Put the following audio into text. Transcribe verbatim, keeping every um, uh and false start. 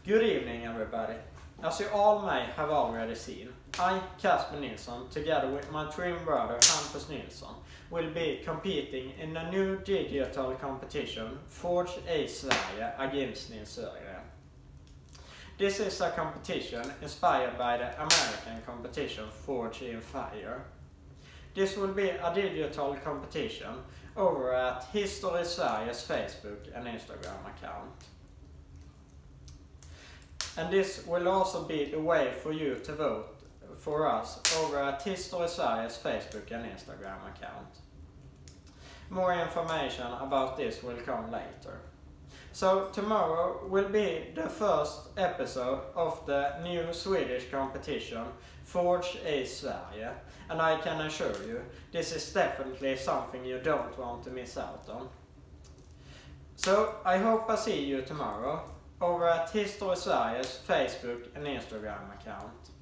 Good evening, everybody. As you all may have already seen, I, Casper Nilsson, together with my twin brother Hampus Nilsson, will be competing in a new digital competition, Forge i Sverige against Sverige. This is a competition inspired by the American competition Forge in Fire. This will be a digital competition over at History Sverige's Facebook and Instagram account. And this will also be the way for you to vote for us over at History Sverige's Facebook and Instagram account. More information about this will come later. So tomorrow will be the first episode of the new Swedish competition Forge i Sverige, and I can assure you this is definitely something you don't want to miss out on. So I hope I see you tomorrow over at History Sverige's Facebook and Instagram account.